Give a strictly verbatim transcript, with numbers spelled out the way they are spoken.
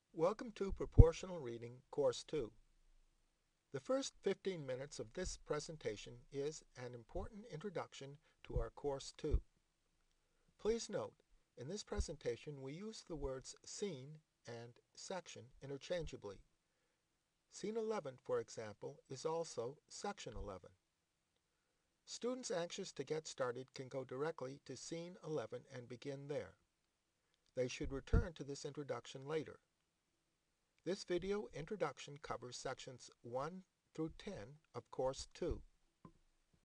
Welcome to Proportional Reading, Course two. The first fifteen minutes of this presentation is an important introduction to our Course two. Please note, in this presentation we use the words scene and section interchangeably. Scene eleven, for example, is also Section eleven. Students anxious to get started can go directly to Scene eleven and begin there. They should return to this introduction later. This video introduction covers sections one through ten of Course two.